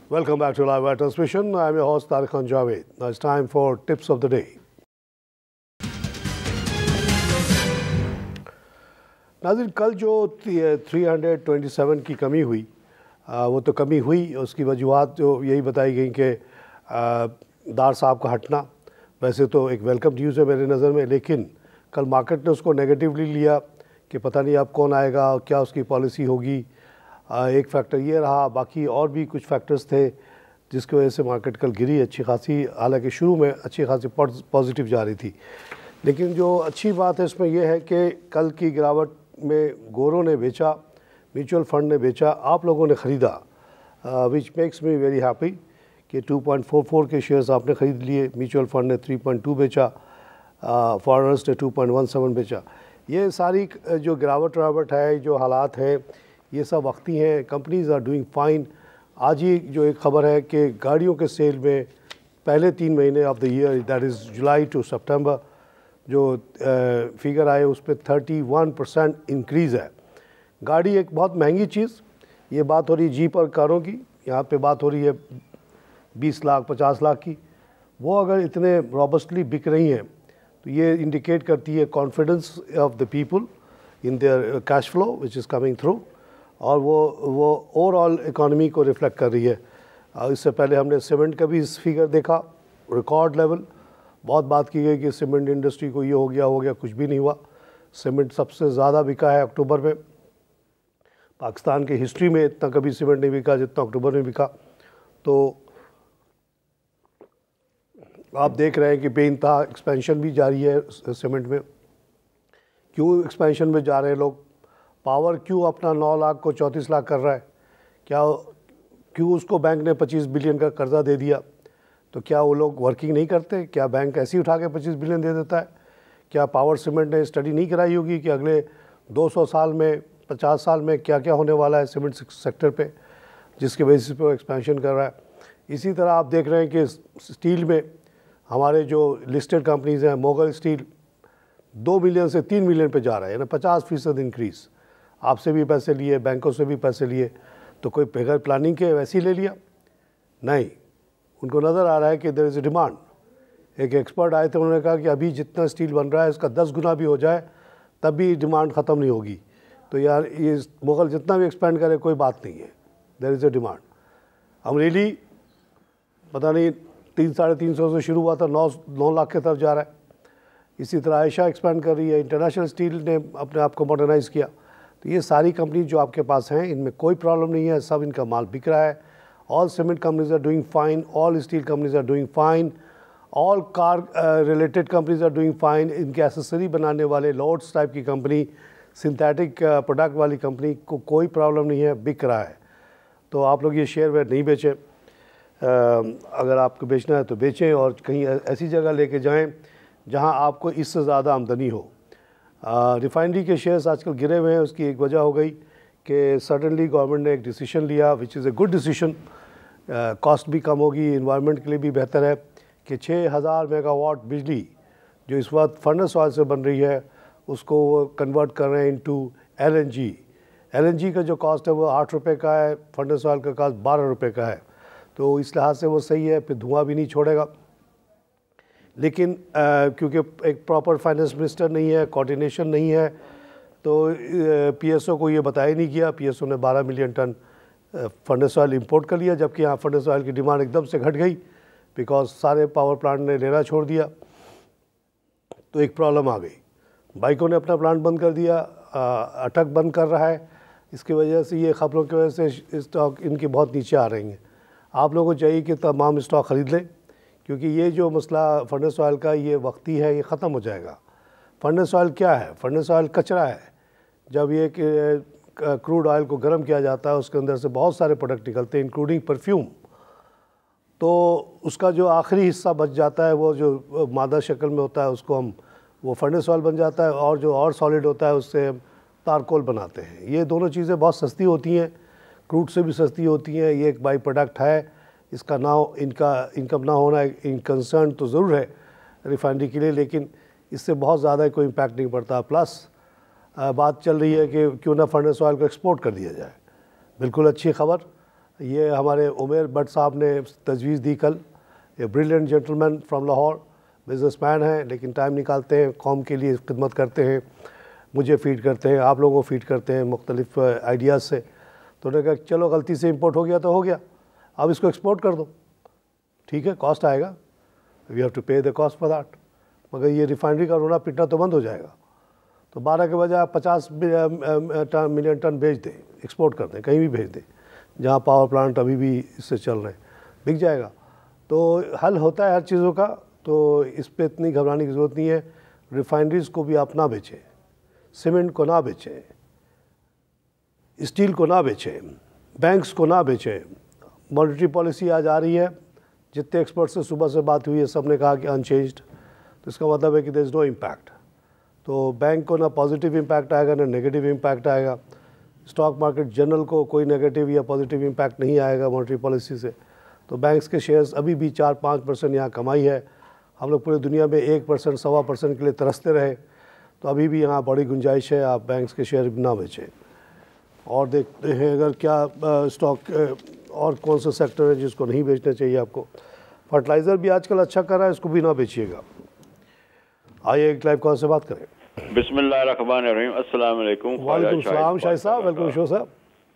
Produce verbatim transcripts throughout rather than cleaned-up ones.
Welcome back to Live Wire Transmission. I'm your host Tarique and Javed. Now it's time for tips of the day. नाज़रीन, कल जो तीन सौ सत्ताईस की कमी हुई आ, वो तो कमी हुई, उसकी वजूहत जो यही बताई गई कि दार साहब का हटना वैसे तो एक वेलकम न्यूज़ है मेरे नज़र में, लेकिन कल मार्केट ने उसको नेगेटिवली लिया कि पता नहीं अब कौन आएगा, क्या उसकी पॉलिसी होगी। एक फैक्टर ये रहा, बाकी और भी कुछ फैक्टर्स थे जिसकी वजह से मार्केट कल गिरी अच्छी खासी, हालांकि शुरू में अच्छी खासी पॉजिटिव जा रही थी। लेकिन जो अच्छी बात है इसमें यह है कि कल की गिरावट में गोरों ने बेचा, म्यूचुअल फंड ने बेचा, आप लोगों ने ख़रीदा, which makes me very happy कि टू पॉइंट फोर फोर के शेयर्स आपने ख़रीद लिए, म्यूचुअल फंड ने थ्री पॉइंट टू बेचा, फॉरेनर्स ने टू पॉइंट वन सेवन बेचा। ये सारी जो गिरावट रावट है, जो हालात हैं, ये सब वक्ती हैं। Companies are doing fine. आज ही जो एक ख़बर है कि गाड़ियों के सेल में पहले तीन महीने of the year, that is July to September, जो फिगर आए उस पर थर्टी वन परसेंट इंक्रीज़ है। गाड़ी एक बहुत महंगी चीज़, ये बात हो रही जीप और कारों की, यहाँ पे बात हो रही है बीस लाख पचास लाख की। वो अगर इतने रॉबस्टली बिक रही हैं तो ये इंडिकेट करती है confidence of the people in their cash flow which is coming through, और वो वो ओवरऑल इकॉनमी को रिफ्लेक्ट कर रही है। इससे पहले हमने सीमेंट का भी इस फिगर देखा, रिकॉर्ड लेवल। बहुत बात की गई कि सीमेंट इंडस्ट्री को ये हो गया हो गया, कुछ भी नहीं हुआ। सीमेंट सबसे ज़्यादा बिका है अक्टूबर में। पाकिस्तान की हिस्ट्री में इतना कभी सीमेंट नहीं बिका जितना अक्टूबर में बिका। तो आप देख रहे हैं कि बेइंतहा एक्सपेंशन भी जारी है सीमेंट में। क्यों एक्सपेंशन में जा रहे हैं लोग? पावर क्यों अपना नौ लाख को चौंतीस लाख कर रहा है? क्या क्यों उसको बैंक ने पच्चीस बिलियन का कर्जा दे दिया? तो क्या वो लोग वर्किंग नहीं करते? क्या बैंक ऐसे ही उठा के पच्चीस बिलियन दे देता है? क्या पावर सीमेंट ने स्टडी नहीं कराई होगी कि अगले दो सौ साल में, पचास साल में क्या क्या होने वाला है सीमेंट सेक्टर पे, जिसके बेसिस पे वो एक्सपेंशन कर रहा है? इसी तरह आप देख रहे हैं कि स्टील में हमारे जो लिस्टेड कंपनीज़ हैं, मोगल स्टील दो मिलियन से तीन मिलियन पे जा रहा है, यानी पचास फीसद इंक्रीज़। आपसे भी पैसे लिए, बैंकों से भी पैसे लिए, तो कोई बगैर प्लानिंग के वैसे ही ले लिया? नहीं, उनको नज़र आ रहा है कि देयर इज़ ए डिमांड। एक एक्सपर्ट आए थे, उन्होंने कहा कि अभी जितना स्टील बन रहा है उसका दस गुना भी हो जाए तब भी डिमांड ख़त्म नहीं होगी। तो यार ये मुगल जितना भी एक्सपेंड करे कोई बात नहीं है, there is a demand. Amreli पता नहीं तीन साढ़े तीन सौ से शुरू हुआ था, नौ नौ लाख की तरफ जा रहा है। इसी तरह आयशा एक्सपेंड कर रही है, इंटरनेशनल स्टील ने अपने आप को मॉडर्नाइज़ किया। तो ये सारी कंपनी जो आपके पास हैं, इनमें कोई प्रॉब्लम नहीं है, सब इनका माल बिक रहा है। All cement companies are doing fine, all steel companies are doing fine, all car related companies are doing fine. इनके एसेसरी बनाने वाले लॉर्ड्स टाइप की कंपनी, सिंथेटिक प्रोडक्ट वाली कंपनी को कोई प्रॉब्लम नहीं है, बिक रहा है। तो आप लोग ये शेयर वेयर नहीं बेचें। अगर आपको बेचना है तो बेचें और कहीं ऐसी जगह लेके जाएं जहां आपको इससे ज़्यादा आमदनी हो। रिफाइनरी के शेयर्स आजकल गिरे हुए हैं, उसकी एक वजह हो गई कि सडनली गवर्नमेंट ने एक डिसीजन लिया which is a good decision. Cost भी कम होगी, इन्वायरमेंट के लिए भी बेहतर है कि छः हज़ार मेगावाट बिजली जो इस वक्त फर्नेस ऑयल से बन रही है उसको वो कन्वर्ट कर रहे हैं into L N G. L N G का जो कॉस्ट है वो आठ रुपये का है, फर्नेस ऑयल का कॉस्ट बारह रुपये का है। तो इस लिहाज से वो सही है, फिर धुआं भी नहीं छोड़ेगा। लेकिन क्योंकि एक प्रॉपर फाइनेंस मिनिस्टर नहीं है, कोऑर्डिनेशन नहीं है, तो पीएसओ को ये बताया नहीं गया। पीएसओ ने बारह million ton furnace oil import कर लिया, जबकि यहाँ फर्नेस ऑयल की डिमांड एकदम से घट गई बिकॉज सारे पावर प्लांट ने लेना छोड़ दिया। तो एक प्रॉब्लम आ गई, बाइकों ने अपना प्लांट बंद कर दिया, अटक बंद कर रहा है। इसकी वजह से ये ख़बरों की वजह से स्टॉक इनकी बहुत नीचे आ रही हैं। आप लोगों को चाहिए कि तमाम स्टॉक ख़रीद लें, क्योंकि ये जो मसला फर्नेस ऑयल का ये वक्ती है, ये ख़त्म हो जाएगा। फर्नेस ऑयल क्या है? फर्नेस ऑयल कचरा है। जब ये क्रूड ऑयल को गर्म किया जाता है उसके अंदर से बहुत सारे प्रोडक्ट निकलते हैं इंक्लूडिंग परफ्यूम। तो उसका जो आखिरी हिस्सा बच जाता है, वो जो मादा शक्ल में होता है, उसको हम वो फर्नेस ऑयल बन जाता है, और जो और सॉलिड होता है उससे हम तारकोल बनाते हैं। ये दोनों चीज़ें बहुत सस्ती होती हैं, क्रूड से भी सस्ती होती हैं। ये एक बाई प्रोडक्ट है, इसका ना इनका इनकम ना होना इन कंसर्न तो ज़रूर है रिफाइनरी के लिए, लेकिन इससे बहुत ज़्यादा कोई इम्पैक्ट नहीं पड़ता। प्लस बात चल रही है कि क्यों ना फर्नेस ऑयल को एक्सपोर्ट कर दिया जाए। बिल्कुल अच्छी खबर। ये हमारे उमेर भट्ट साहब ने तजवीज़ दी कल, ये brilliant gentleman from Lahore, businessman हैं लेकिन टाइम निकालते हैं, कौम के लिए खिदमत करते हैं, मुझे फ़ीड करते हैं, आप लोगों को फ़ीड करते हैं मुख्तलिफ आइडियाज़ से। तो उन्होंने कहा चलो गलती से इंपोर्ट हो गया तो हो गया, अब इसको एक्सपोर्ट कर दो, ठीक है कॉस्ट आएगा, we have to pay the cost for that, मगर ये रिफाइनरी का रोना पिटना तो बंद हो जाएगा। तो बारह के बजाय पचास मिलियन टन भेज दें, एक्सपोर्ट कर दें, कहीं भी भेज दें जहाँ पावर प्लांट अभी भी इससे चल रहे हैं, बिक जाएगा। तो हल होता है हर चीज़ों का, तो इस पर इतनी घबराने की ज़रूरत नहीं है। रिफाइनरीज़ को भी आप ना बेचें, सीमेंट को ना बेचें, स्टील को ना बेचें, बैंक्स को ना बेचें। मॉनेटरी पॉलिसी आज आ रही है, जितने एक्सपर्ट से सुबह से बात हुई है सब ने कहा कि अनचेंज्ड, तो इसका मतलब है कि देयर इज़ नो इम्पैक्ट। तो बैंक को ना पॉजिटिव इम्पैक्ट आएगा ना नेगेटिव इम्पैक्ट आएगा, स्टॉक मार्केट जनरल को कोई नेगेटिव या पॉजिटिव इम्पैक्ट नहीं आएगा मॉनेटरी पॉलिसी से। तो बैंक्स के शेयर्स अभी भी चार पाँच परसेंट यहाँ कमाई है, हम लोग पूरी दुनिया में एक परसेंट सवा परसेंट के लिए तरसते रहे, तो अभी भी यहाँ बड़ी गुंजाइश है, आप बैंक्स के शेयर ना बेचें। और देखते हैं अगर क्या स्टॉक और कौन सा सेक्टर है जिसको नहीं बेचना चाहिए आपको। फर्टिलाइज़र भी आजकल अच्छा कर रहा है, इसको भी ना बेचिएगा। आइए एक लाइव कॉल से बात करें। बिस्मिल्लाहिर्रहमानिर्रहीम, अस्सलाम वालेकुम। वालेकुम सलाम शाहिद साहब, वेलकम शो साहब।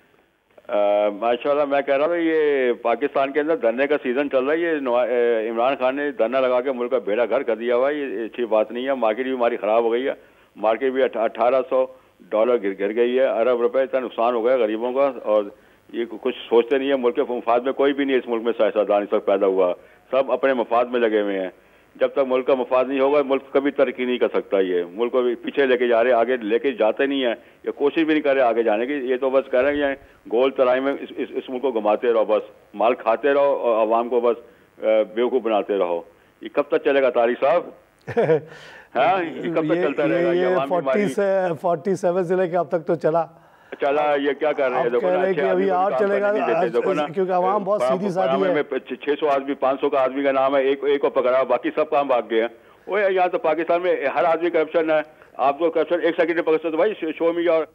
माशाल्लाह, मैं कह रहा हूँ ये पाकिस्तान के अंदर धरने का सीज़न चल रहा है, ये इमरान खान ने धरना लगा के मुल्क का बेड़ा घर कर दिया हुआ है, ये अच्छी बात नहीं है। मार्केट भी हमारी ख़राब हो गई है, मार्केट भी अठारह सौ डॉलर गिर गिर गई है, अरब रुपए इतना नुकसान हो गया गरीबों का, और ये कुछ सोचते नहीं है। मुल्क के मफाद में कोई भी नहीं है, इस मुल्क में सियासतदान इस वक्त पैदा हुआ, सब अपने मफाद में लगे हुए हैं। जब तक मुल्क का मफाद नहीं होगा मुल्क कभी तरक्की नहीं कर सकता। ये मुल्क को पीछे लेके जा रहे, आगे लेके जाते नहीं है, ये कोशिश भी नहीं कर रहे आगे जाने की। ये तो बस कह रहे हैं गोल तराई में इस, इस, इस मुल्क को घुमाते रहो, बस माल खाते रहो और आवाम को बस बेवकूफ़ बनाते रहो। ये कब तक चलेगा तारिक साहब? हाँ, ये कब तक चलता रहेगा? ये फोर्टी से फोर्टी सेवन से लेके अब तक तो चला चला ये क्या कर रहे हैं? देखो ना, कि अभी और चलेगा, देखो ना, क्योंकि आवाम बहुत सीधी सादी है। छह सौ आदमी पाँच सौ का आदमी का नाम है, एक एक को पकड़ा, बाकी सब काम भाग गए हैं। वो यहाँ तो पाकिस्तान में हर आदमी करप्शन है, आपको करप्शन एक सेकंड में पकड़ सकते, भाई शो मी और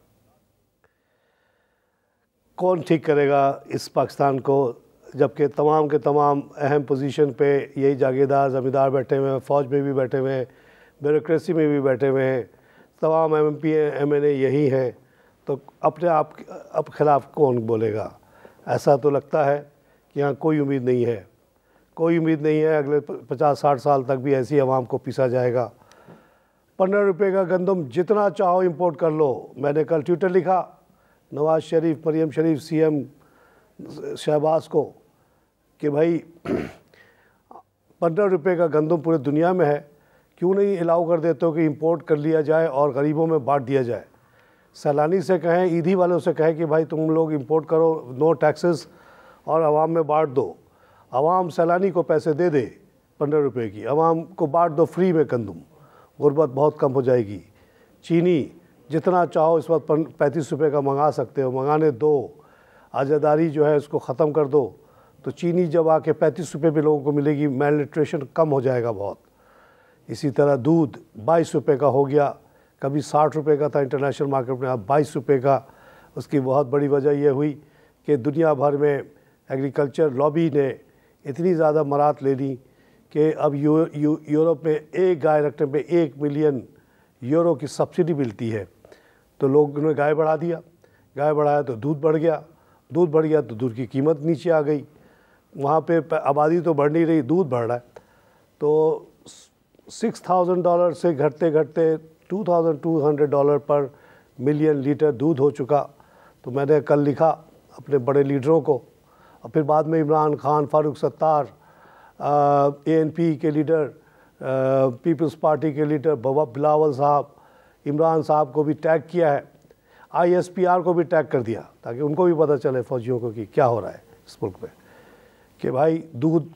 कौन ठीक करेगा इस पाकिस्तान को, जबकि तमाम के तमाम अहम पोजीशन पे यही जागीरदार ज़मींदार बैठे हुए हैं, फ़ौज में भी बैठे हुए हैं, ब्यूरोक्रेसी में भी बैठे हुए हैं, तमाम M P M N A यही हैं। तो अपने आप अब खिलाफ कौन बोलेगा? ऐसा तो लगता है कि यहाँ कोई उम्मीद नहीं है, कोई उम्मीद नहीं है। अगले पचास साठ साल तक भी ऐसी आवाम को पीसा जाएगा। पंद्रह रुपये का गंदम जितना चाहो इंपोर्ट कर लो। मैंने कल ट्विटर लिखा नवाज शरीफ, मरियम शरीफ, सी एम शहबाज को कि भाई पंद्रह रुपये का गंदम पूरी दुनिया में है, क्यों नहीं अलाउ कर देते हो कि इंपोर्ट कर लिया जाए और गरीबों में बांट दिया जाए। सैलानी से कहें, ईदी वालों से कहें कि भाई तुम लोग इंपोर्ट करो, नो टैक्सेस, और आवाम में बांट दो। आवाम सैलानी को पैसे दे दे पंद्रह रुपये की, आवाम को बांट दो फ्री में गंदम, गुर्बत बहुत कम हो जाएगी। चीनी जितना चाहो इस वक्त पैंतीस रुपये का मंगा सकते हो, मंगाने दो। आज़ादारी जो है उसको ख़त्म कर दो, तो चीनी जब आके पैंतीस रुपये भी लोगों को मिलेगी, मेल न्यूट्रिशन कम हो जाएगा बहुत। इसी तरह दूध बाईस रुपये का हो गया, कभी साठ रुपये का था इंटरनेशनल मार्केट में, अब बाईस रुपये का। उसकी बहुत बड़ी वजह यह हुई कि दुनिया भर में एग्रीकल्चर लॉबी ने इतनी ज़्यादा मरात ले ली कि अब यू, यू, यूरोप में एक गाय रखने पे एक मिलियन यूरो की सब्सिडी मिलती है। तो लोगों ने गाय बढ़ा दिया, गाय बढ़ाया तो दूध बढ़ गया, दूध बढ़ गया तो दूध की कीमत नीचे आ गई। वहाँ पे आबादी तो बढ़ नहीं रही, दूध बढ़ रहा है। तो सिक्स थाउजेंड डॉलर से घटते घटते two thousand two hundred dollar per million litre दूध हो चुका। तो मैंने कल लिखा अपने बड़े लीडरों को, और फिर बाद में Imran Khan, Farooq Sattar, A N P के लीडर, पीपल्स पार्टी के लीडर बिलावल साहब, इमरान साहब को भी टैग किया है, आई एस पी आर को भी टैग कर दिया, ताकि उनको भी पता चले फौजियों को कि क्या हो रहा है इस मुल्क में, कि भाई दूध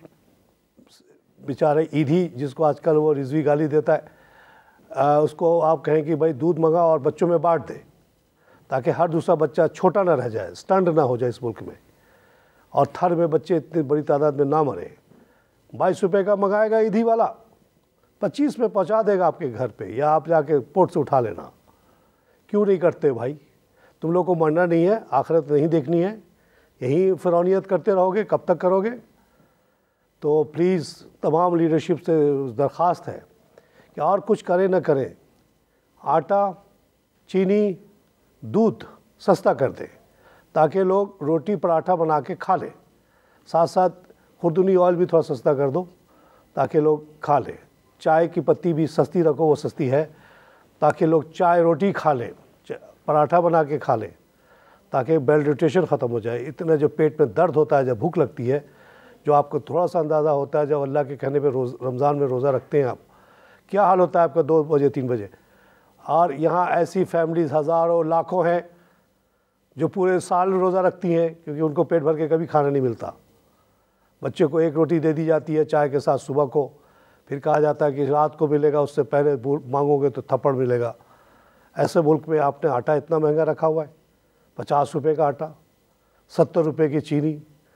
बेचारे ईदी, जिसको आजकल वो रिजवी गाली देता है, आ, उसको आप कहें कि भाई दूध मंगा और बच्चों में बांट दे, ताकि हर दूसरा बच्चा छोटा ना रह जाए, स्टंट ना हो जाए इस मुल्क में, और थर में बच्चे इतनी बड़ी तादाद में ना मरे। बाईस रुपये का मंगाएगा ईदी वाला, पच्चीस में पहुंचा देगा आपके घर पे, या आप जाके पोर्ट से उठा लेना। क्यों नहीं करते भाई? तुम लोग को मरना नहीं है, आखिरत नहीं देखनी है, यहीं फिरौनियत करते रहोगे, कब तक करोगे? तो प्लीज़ तमाम लीडरशिप से दरख्वास्त है कि और कुछ करें न करें, आटा, चीनी, दूध सस्ता कर दें ताकि लोग रोटी पराठा बना के खा लें। साथ साथ खुर्दुनी ऑयल भी थोड़ा सस्ता कर दो ताकि लोग खा लें। चाय की पत्ती भी सस्ती रखो, वो सस्ती है, ताकि लोग चाय रोटी खा लें, पराठा बना के खा लें, ताकि बेल न्यूट्रिशन ख़त्म हो जाए। इतना जो पेट में दर्द होता है जब भूख लगती है, जो आपको थोड़ा सा अंदाज़ा होता है जब अल्लाह के कहने पे रोज़ रमज़ान में रोज़ा रखते हैं आप, क्या हाल होता है आपका दो बजे तीन बजे। और यहाँ ऐसी फैमिलीज़ हज़ारों लाखों हैं जो पूरे साल रोज़ा रखती हैं क्योंकि उनको पेट भर के कभी खाना नहीं मिलता। बच्चे को एक रोटी दे दी जाती है चाय के साथ सुबह को, फिर कहा जाता है कि रात को मिलेगा, उससे पहले मांगोगे तो थप्पड़ मिलेगा। ऐसे मुल्क में आपने आटा इतना महंगा रखा हुआ है, पचास रुपये का आटा, सत्तर रुपये की चीनी,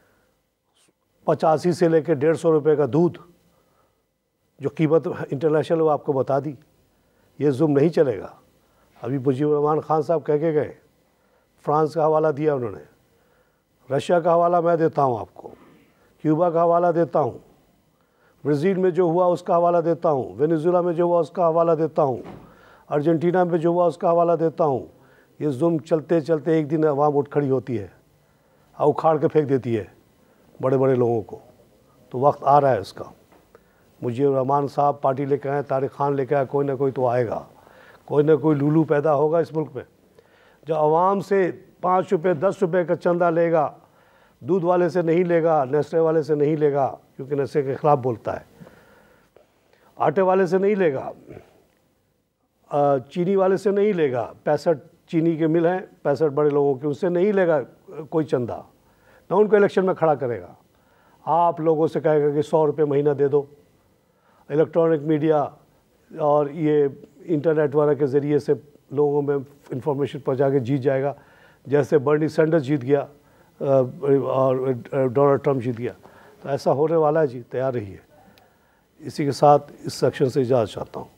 पचासी से लेकर डेढ़ सौ रुपये का दूध, जो कीमत इंटरनेशनल वो आपको बता दी। ये जुल्म नहीं चलेगा। अभी मुजीबुर रहमान खान साहब कह के गए, फ्रांस का हवाला दिया उन्होंने, रशिया का हवाला मैं देता हूँ आपको, क्यूबा का हवाला देता हूँ, ब्राज़ील में जो हुआ उसका हवाला देता हूँ, वेनेजुएला में जो हुआ उसका हवाला देता हूँ, अर्जेंटीना में जो हुआ उसका हवाला देता हूँ। ये जुल्म चलते चलते एक दिन अवाम उठ खड़ी होती है और उखाड़ के फेंक देती है बड़े बड़े लोगों को। तो वक्त आ रहा है इसका। मुजीबुर रहमान साहब पार्टी लेकर आए, तारिक खान लेकर आए, कोई ना कोई तो आएगा, कोई ना कोई लूलू पैदा होगा इस मुल्क में जो आवाम से पाँच रुपये दस रुपये का चंदा लेगा, दूध वाले से नहीं लेगा, नेस्ले वाले से नहीं लेगा क्योंकि नेस्ले के ख़िलाफ़ बोलता है, आटे वाले से नहीं लेगा, चीनी वाले से नहीं लेगा, पैंसठ चीनी के मिल हैं, पैंसठ बड़े लोगों के, उनसे नहीं लेगा कोई चंदा, ना उनको इलेक्शन में खड़ा करेगा। आप लोगों से कहेगा कि सौ रुपये महीना दे दो, इलेक्ट्रॉनिक मीडिया और ये इंटरनेट वगैरह के ज़रिए से लोगों में इंफॉर्मेशन पहुंचा के जीत जाएगा, जैसे बर्नी सैंडर्स जीत गया और डोनाल्ड ट्रंप जीत गया। तो ऐसा होने वाला है जी, तैयार रहिए। इसी के साथ इस सेक्शन से इजाज़त चाहता हूँ।